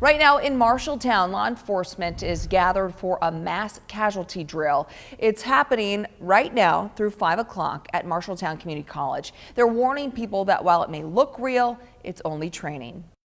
Right now in Marshalltown, law enforcement is gathered for a mass casualty drill. It's happening right now through 5 o'clock at Marshalltown Community College. They're warning people that while it may look real, it's only training.